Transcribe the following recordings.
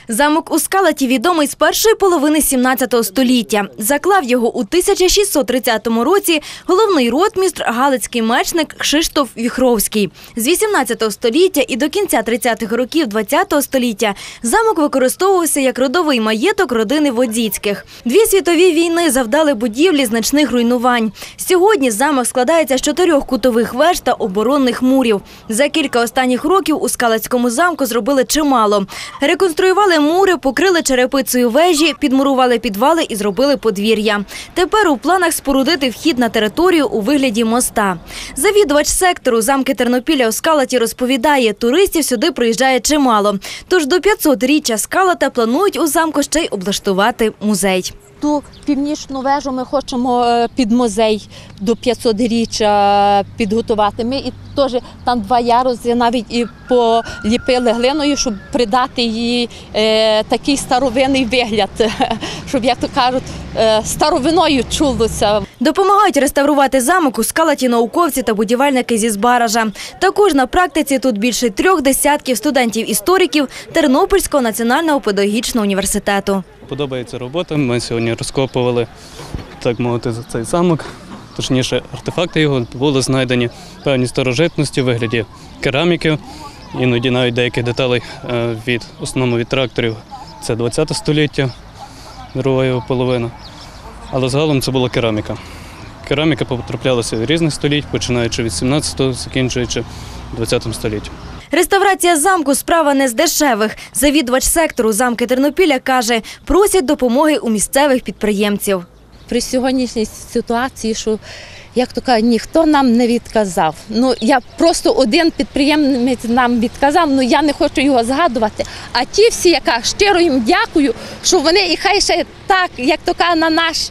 Замок у Скалаті відомий з першої половини 17 століття. Заклав його у 1630 році головний ротмістр, галицький мечник Кшиштоф Віхровський. З 18 століття і до кінця 30-х років 20 століття замок використовувався як родовий маєток родини Водзіцьких. Дві світові війни завдали будівлі значних руйнувань. Сьогодні замок складається з 4 кутових веж та оборонних мурів. За кілька останніх років у Скалацькому замку зробили чимало. Реконструювали мури, покрили черепицею вежі, підмурували підвали і зробили подвір'я. Тепер у планах спорудити вхід на територію у вигляді моста. Завідувач сектору замки Тернопіля у Скалаті розповідає, туристів сюди приїжджає чимало. Тож до 500-річчя Скалата планують у замку ще й облаштувати музей. Ту північну вежу ми хочемо під музей до 500-річчя підготувати. Ми і теж там 2 яруси навіть і поліпили глиною, щоб придати їй такий старовинний вигляд, щоб, як то кажуть, старовиною чулося. Допомагають реставрувати замок у Скалаті науковці та будівельники зі Збаража. Також на практиці тут більше 3 десятків студентів-істориків Тернопільського національного педагогічного університету. Подобається робота. Ми сьогодні розкопували, так мовити, за цей замок. Точніше, артефакти його були знайдені, певні старожитності у вигляді кераміки, іноді навіть деяких деталей в основному від тракторів. Це 20 століття, друга його половина. Але загалом це була кераміка. Кераміка потраплялася в різних століть, починаючи від 17-го, закінчуючи 20 століттям. Реставрація замку – справа не з дешевих. Завідувач сектору замки Тернопіля каже, просять допомоги у місцевих підприємців. При сьогоднішній ситуації, що, як то кажуть, ніхто нам не відказав. Я просто один підприємець нам відказав, я не хочу його згадувати. А ті всі, яка щиро їм дякую, що вони і хай ще так, як то кажуть, на наш,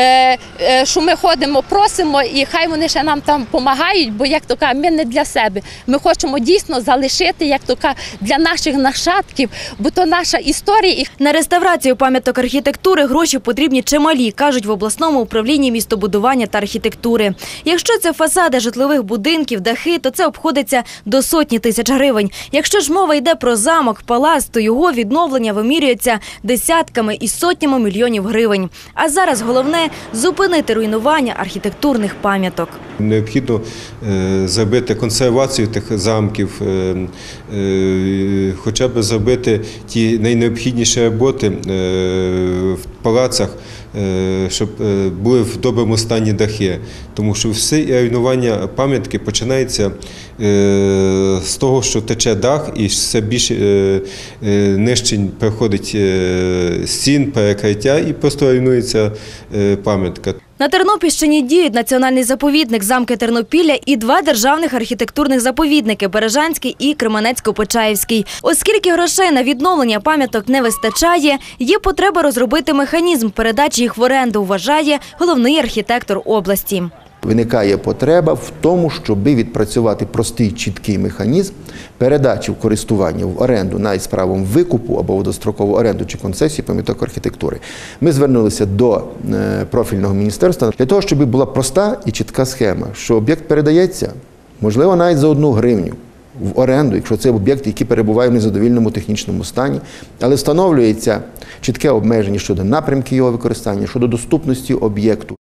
що ми ходимо, просимо, і хай вони ще нам там допомагають, бо, як то кажуть, ми не для себе. Ми хочемо дійсно залишити, як то кажуть, для наших нащадків, бо то наша історія. На реставрацію пам'яток архітектури гроші потрібні чималі, кажуть в обласному управлінні містобудування та архітектури. Якщо це фасади житлових будинків, дахи, то це обходиться до сотні тисяч гривень. Якщо ж мова йде про замок, палац, то його відновлення вимірюється десятками і сотнями мільйонів гривень. А зараз головне – зупинити руйнування архітектурних пам'яток. Необхідно зробити консервацію тих замків, хоча б зробити ті найнеобхідніші роботи в палацах, щоб були в доброму стані дахи. Тому що все руйнування пам'ятки починається з того, що тече дах і все більше нижче приходить стін, перекриття і просто руйнується пам'ятка. На Тернопільщині діють національний заповідник замки Тернопіля і 2 державних архітектурних заповідники – Бережанський і Кременецько-Почаївський. Оскільки грошей на відновлення пам'яток не вистачає, є потреба розробити механізм передачі їх в оренду, вважає головний архітектор області. Виникає потреба в тому, щоб відпрацювати простий, чіткий механізм передачі в користування, в оренду, навіть з правом викупу або в дострокову оренду чи концесії пам'яток архітектури. Ми звернулися до профільного міністерства для того, щоб була проста і чітка схема, що об'єкт передається, можливо, навіть за 1 гривню в оренду, якщо це об'єкт, який перебуває в незадовільному технічному стані, але встановлюється чітке обмеження щодо напрямки його використання, щодо доступності об'єкту.